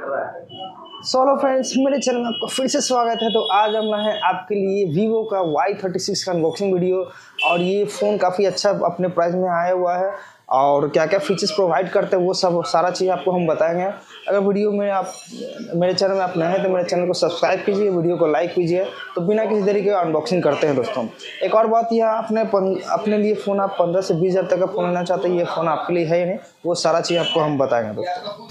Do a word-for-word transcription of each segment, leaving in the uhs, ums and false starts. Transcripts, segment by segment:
Solo friends, मेरे channel में आपका फिर से स्वागत है। तो आज हम लाए हैं आपके लिए वीवो का वाई थर्टी सिक्स का अनबॉक्सिंग वीडियो। और ये फ़ोन काफ़ी अच्छा अपने प्राइस में आया हुआ है और क्या क्या फीचर्स प्रोवाइड करते हैं वो सब सारा चीज़ आपको हम बताएंगे। अगर वीडियो में आप मेरे चैनल में आप नए हैं तो मेरे चैनल को सब्सक्राइब कीजिए, वीडियो को लाइक कीजिए। तो बिना किसी देरी के अनबॉक्सिंग करते हैं दोस्तों। एक और बात, यह आपने अपने लिए फ़ोन आप पंद्रह से बीस हज़ार तक का फ़ोन लेना चाहते हैं, ये फ़ोन आपके लिए है ही नहीं, वो सारा चीज़ आपको हम बताएंगे दोस्तों।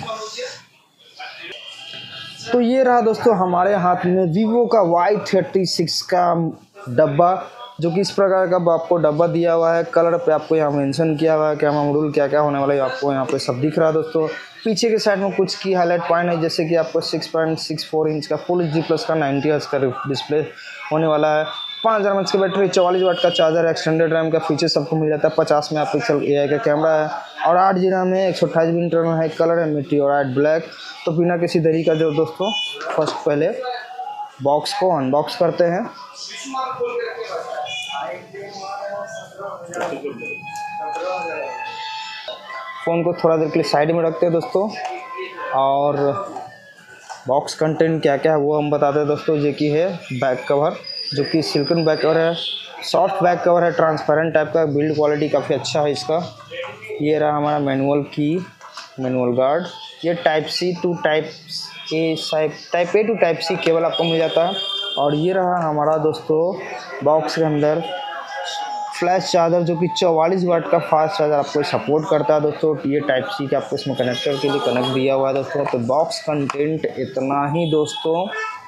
तो ये रहा दोस्तों हमारे हाथ में वीवो का वाई थर्टी सिक्स का डब्बा, जो कि इस प्रकार का आपको डब्बा दिया हुआ है। कलर पे आपको यहाँ मेंशन किया हुआ है, कैमरा मॉड्यूल क्या क्या होने वाला है आपको यहाँ पे सब दिख रहा है दोस्तों। पीछे के साइड में कुछ की हाईलाइट पॉइंट है, जैसे कि आपको six point six four inch का फुल एच डी प्लस का नाइन्टी हर्ट्ज का डिस्प्ले होने वाला है। पाँच हज़ार एम एच की बैटरी, चौवालीस वाट का चार्जर, एक्सटेंडेड रैम का फीचर सबको मिल जाता है। पचास मेगा पिक्सल ए आई का कैमरा है और आठ जी रैम है, एक सौ अट्ठाईस भी इंटरनल है। कलर है मेटेओराइट ब्लैक। तो बिना किसी देरी का जो दोस्तों फर्स्ट पहले बॉक्स को अनबॉक्स करते हैं। फ़ोन को थोड़ा देर के लिए साइड में रखते हैं दोस्तों और बॉक्स कंटेंट क्या क्या है वो हम बताते हैं दोस्तों। जो कि है बैक कवर, जो कि सिलिकॉन बैक कवर है, सॉफ्ट बैक कवर है, ट्रांसपेरेंट टाइप का, बिल्ड क्वालिटी काफ़ी अच्छा है इसका। ये रहा हमारा मैनुअल की मैनुअल गार्ड। ये type C to type A type A to type C cable आपको मिल जाता है। और ये रहा हमारा दोस्तों बॉक्स के अंदर फ्लैश चार्जर, जो कि चौवालीस वाट का फास्ट चार्जर आपको सपोर्ट करता है दोस्तों। ये टाइप सी का आपको इसमें कनेक्टर के लिए कनेक्ट दिया हुआ है दोस्तों। तो बॉक्स कंटेंट इतना ही दोस्तों,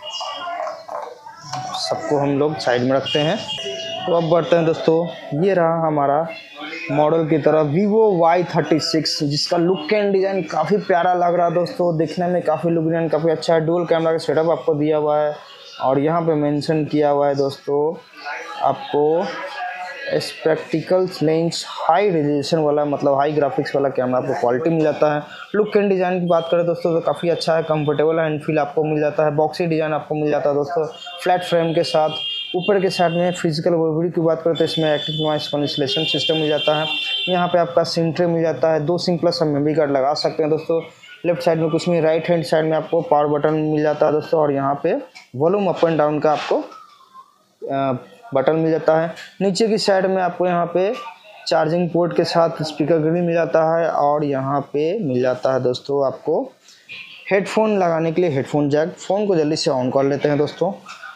सबको हम लोग साइड में रखते हैं। तो अब बढ़ते हैं दोस्तों। ये रहा हमारा मॉडल की तरफ वीवो वाई थर्टी सिक्स, जिसका लुक एंड डिज़ाइन काफ़ी प्यारा लग रहा है दोस्तों। दिखने में काफ़ी लुक डिज़ाइन काफ़ी अच्छा है। डुअल कैमरा का सेटअप आपको दिया हुआ है और यहाँ पे मेंशन किया हुआ है दोस्तों आपको स्पेक्टिकल्स लेंस हाई रेजोल्यूशन वाला, मतलब हाई ग्राफिक्स वाला कैमरा आपको क्वालिटी मिल जाता है। लुक एंड डिज़ाइन की बात करें दोस्तों तो काफ़ी अच्छा है, कंफर्टेबल हैंड फील आपको मिल जाता है। बॉक्सी डिज़ाइन आपको मिल जाता है दोस्तों फ्लैट फ्रेम के साथ। ऊपर के साइड में फिजिकल ओवरव्यू की बात करें तो इसमें एक्टिव नॉइस कैंसलेशन सिस्टम मिल जाता है। यहाँ पे आपका सिम ट्रे मिल जाता है, दो सिम प्लस हम मेमोरी कार्ड लगा सकते हैं दोस्तों। लेफ्ट साइड में कुछ नहीं, राइट हैंड साइड में आपको पावर बटन मिल जाता है दोस्तों। और यहाँ पे वॉल्यूम अप एंड डाउन का आपको आ, बटन मिल जाता है। नीचे की साइड में आपको यहाँ पे चार्जिंग पोर्ट के साथ स्पीकर भी मिल जाता है। और यहाँ पे मिल जाता है दोस्तों आपको हेडफोन लगाने के लिए हेडफोन जैक। फ़ोन को जल्दी से ऑन कर लेते हैं दोस्तों।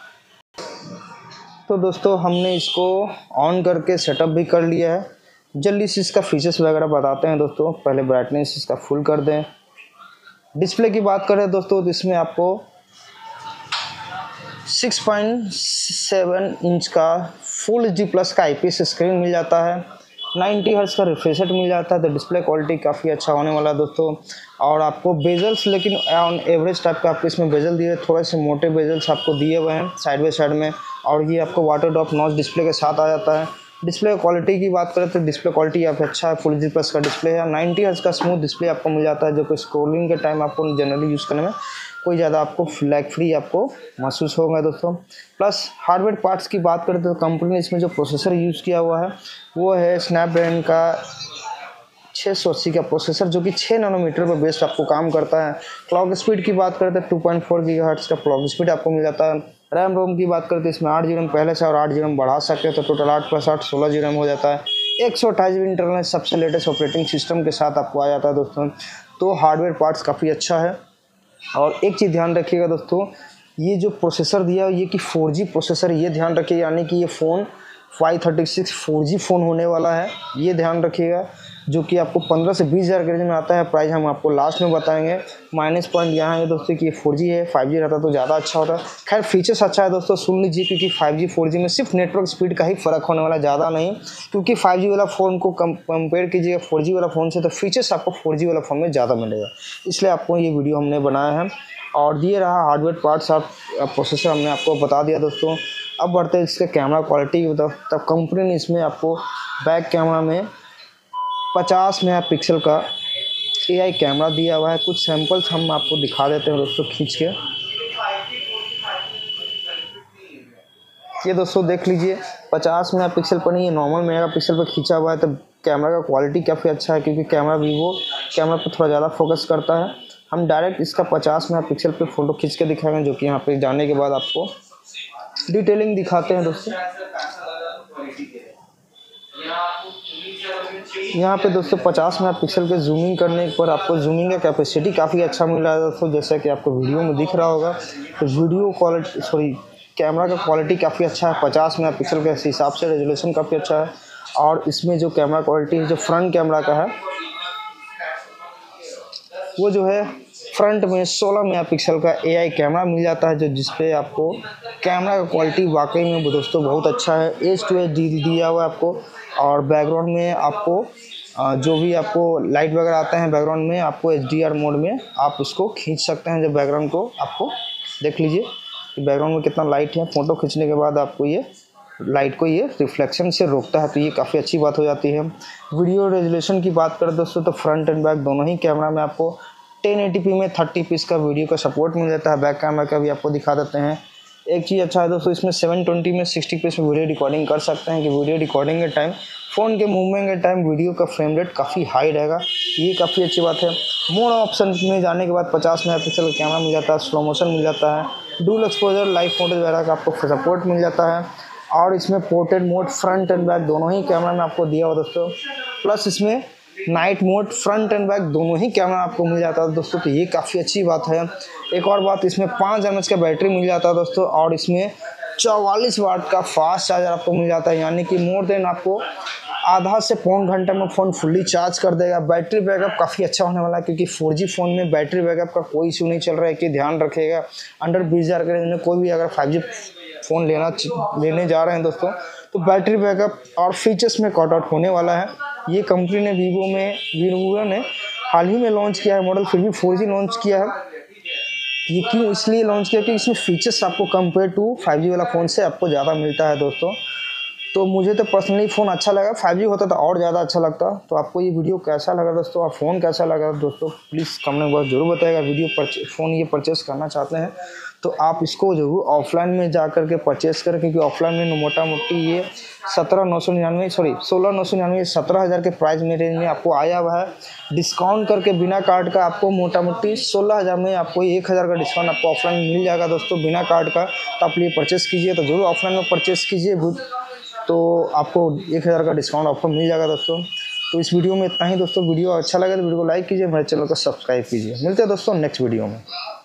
तो दोस्तों हमने इसको ऑन करके सेटअप भी कर लिया है। जल्दी से इसका फीचर्स वगैरह बताते हैं दोस्तों। पहले ब्राइटनेस इसका फुल कर दें। डिस्प्ले की बात करें दोस्तों तो इसमें आपको सिक्स पॉइंट सेवन इंच का फुल एच डी प्लस का आई पी एस स्क्रीन मिल जाता है। नाइन्टी हर्ट्ज का रिफ्रेश रेट मिल जाता है। तो डिस्प्ले क्वालिटी काफ़ी अच्छा होने वाला है दोस्तों। और आपको बेजल्स, लेकिन ऑन एवरेज टाइप का आपको इसमें बेजल दिए, थोड़े से मोटे बेजल्स आपको दिए हुए हैं साइड बाई साइड में। और ये आपको वाटर ड्रॉप नॉच डिस्प्ले के साथ आ जाता है। डिस्प्ले क्वालिटी की बात करें तो डिस्प्ले क्वालिटी काफ़ी अच्छा है, फुल एच डी प्लस का डिस्प्ले है। नाइन्टी हर्ट्ज का स्मूथ डिस्प्ले आपको मिल जाता है, जो कि स्क्रोलिंग के टाइम आपको जनरली यूज़ करने में कोई ज़्यादा आपको लैग फ्री आपको महसूस होगा दोस्तों। प्लस हार्डवेयर पार्ट्स की बात करें तो कंपनी ने इसमें जो प्रोसेसर यूज़ किया हुआ है वो है स्नैपड्रैगन का छः सौ अस्सी का प्रोसेसर, जो कि छः नैनोमीटर पर बेस्ड आपको काम करता है। क्लॉक स्पीड की बात करें तो टू पॉइंट फोर गीगाहर्ट्ज का क्लॉक स्पीड आपको मिल जाता है। रैम रोम की बात करते हैं इसमें आठ जी रैम पहले से और आठ जी रैम बढ़ा सकते हैं, तो टोटल आठ प्लस आठ सोलह जी रैम हो जाता है। एक सौ अट्ठाईस जी बी इंटरनल सबसे लेटेस्ट ऑपरेटिंग सिस्टम के साथ आपको आ जाता है दोस्तों। तो हार्डवेयर पार्ट्स काफ़ी अच्छा है। और एक चीज़ ध्यान रखिएगा दोस्तों, ये जो प्रोसेसर दिया है ये कि फोर जी प्रोसेसर, ये ध्यान रखिएगा, यानी कि ये phone Y thirty six four G phone होने वाला है, ये ध्यान रखिएगा। जो कि आपको पंद्रह से बीस हज़ार के रेंज में आता है। प्राइस हम आपको लास्ट में बताएंगे। माइनस पॉइंट यहाँ है दोस्तों कि ये फोर जी है, फाइव जी रहता तो ज़्यादा अच्छा होता। खैर फीचर्स अच्छा है दोस्तों, सुन लीजिए, क्योंकि फाइव जी फोर जी में सिर्फ नेटवर्क स्पीड का ही फ़र्क होने वाला, ज़्यादा नहीं। क्योंकि फाइव जी वाला फ़ोन को कंपेयर कीजिएगा फोर जी वाला फ़ोन से तो फीचर्स आपको फोर जी वाला फ़ोन में ज़्यादा मिलेगा, इसलिए आपको ये वीडियो हमने बनाया है। और ये रहा हार्डवेयर पार्ट्स, आप प्रोसेसर हमने आपको बता दिया दोस्तों। अब बढ़ते हैं इसके कैमरा क्वालिटी की तरफ। तब कंपनी ने इसमें आपको बैक कैमरा में पचास मेगा पिक्सल का ए आई कैमरा दिया हुआ है। कुछ सैंपल्स हम आपको दिखा देते हैं दोस्तों खींच के। ये दोस्तों देख लीजिए, पचास मेगा पिक्सल पर नहीं, ये नॉर्मल मेगा पिक्सल पर खींचा हुआ है। तो कैमरा का क्वालिटी काफ़ी अच्छा है, क्योंकि कैमरा वीवो कैमरा पर थोड़ा ज़्यादा फोकस करता है। हम डायरेक्ट इसका पचास मेगा पिक्सल पे फ़ोटो खींच के दिखाएंगे, जो कि यहाँ पे जाने के बाद आपको डिटेलिंग दिखाते हैं दोस्तों। यहाँ पे दोस्तों पचास मेगा पिक्सल के जूमिंग करने पर आपको जूमिंग का कैपेसिटी काफ़ी अच्छा मिल रहा है दोस्तों, जैसा कि आपको वीडियो में दिख रहा होगा। तो वीडियो क्वालिटी सॉरी कैमरा का क्वालिटी काफ़ी अच्छा है, पचास मेगा पिक्सल के हिसाब से रेजोल्यूशन काफ़ी अच्छा है। और इसमें जो कैमरा क्वालिटी है, जो फ्रंट कैमरा का है, वो जो है फ्रंट में सोलह मेगापिक्सल का एआई कैमरा मिल जाता है, जो जिसपे आपको कैमरा का क्वालिटी वाकई में दोस्तों बहुत अच्छा है। एच टू एच दिया हुआ है आपको, और बैकग्राउंड में आपको जो भी आपको लाइट वगैरह आते हैं बैकग्राउंड में, आपको एच डी आर मोड में आप उसको खींच सकते हैं। जब बैकग्राउंड को आपको देख लीजिए कि बैकग्राउंड में कितना लाइट है, फ़ोटो खींचने के बाद आपको ये लाइट को ये रिफ्लेक्शन से रोकता है, तो ये काफ़ी अच्छी बात हो जाती है। वीडियो रेजोल्यूशन की बात करें दोस्तों, तो फ्रंट एंड बैक दोनों ही कैमरा में आपको टेन एटी पी में थर्टी पीस का वीडियो का सपोर्ट मिल जाता है। बैक कैमरा का भी आपको दिखा देते हैं। एक चीज़ अच्छा है दोस्तों, इसमें सेवन ट्वेंटी में सिक्सटी पीस में वीडियो रिकॉर्डिंग कर सकते हैं, कि वीडियो रिकॉर्डिंग के टाइम फ़ोन के मूवमेंट के टाइम वीडियो का फ्रेम रेट काफ़ी हाई रहेगा, ये काफ़ी अच्छी बात है। मोड ऑप्शन में जाने के बाद पचास मेगा पिक्सल का कैमरा मिल जाता है, स्लो मोशन मिल जाता है, डुअल एक्सपोजर लाइव फोटो वगैरह का आपको सपोर्ट मिल जाता है। और इसमें portrait mode front and back दोनों ही कैमरा में आपको दिया हुआ दोस्तों। प्लस इसमें night mode front and back दोनों ही कैमरा आपको मिल जाता है दोस्तों, तो ये काफ़ी अच्छी बात है। एक और बात, इसमें पाँच एम एच का बैटरी मिल जाता है दोस्तों, और इसमें चौवालीस वाट का फास्ट चार्जर आपको मिल जाता है, यानी कि मोर देन आपको आधा से पौन घंटे में फ़ोन फुल्ली चार्ज कर देगा। बैटरी बैकअप काफ़ी अच्छा होने वाला है, क्योंकि फोर जी फ़ोन में बैटरी बैकअप का कोई इशू नहीं चल रहा है, कि ध्यान रखिएगा। अंडर बीस हज़ार के रेंज में कोई भी अगर फाइव जी फ़ोन लेना लेने जा रहे हैं दोस्तों, तो बैटरी बैकअप और फीचर्स में कट आउट होने वाला है। ये कंपनी ने वीवो में वीवो ने हाल ही में लॉन्च किया है मॉडल, फिर भी फोर जी लॉन्च किया है। ये क्यों इसलिए लॉन्च किया कि इसमें फीचर्स आपको कंपेयर टू फाइव जी वाला फ़ोन से आपको ज़्यादा मिलता है दोस्तों। तो मुझे तो पर्सनली फ़ोन अच्छा लगा, फाइव जी होता तो और ज़्यादा अच्छा लगता। तो आपको ये वीडियो कैसा लगा दोस्तों, और फ़ोन कैसा लगा दोस्तों, प्लीज़ कमेंट बॉक्स जरूर बताइएगा। वीडियो परचे फ़ोन ये परचेस करना चाहते हैं तो आप इसको जरूर ऑफलाइन में जा कर के परचेस करें, क्योंकि ऑफलाइन में मोटा मोटी ये सत्रह नौ सौ निन्यानवे सॉरी सोलह नौ सौ निन्यानवे सत्रह हज़ार के प्राइस में रेंज में आपको आया हुआ है। डिस्काउंट करके बिना कार्ड का आपको मोटा मोटी सोलह हज़ार में आपको एक हज़ार का डिस्काउंट आपको ऑफलाइन मिल जाएगा दोस्तों, बिना कार्ड का। तो आप ये परचेस कीजिए, तो जरूर ऑफलाइन में परचेस कीजिए, तो आपको एक हज़ार का डिस्काउंट ऑफर मिल जाएगा दोस्तों। तो इस वीडियो में इतना ही दोस्तों। वीडियो अच्छा लगे तो वीडियो को लाइक कीजिए, मेरे चैनल को सब्सक्राइब कीजिए। मिलते हैं दोस्तों नेक्स्ट वीडियो में।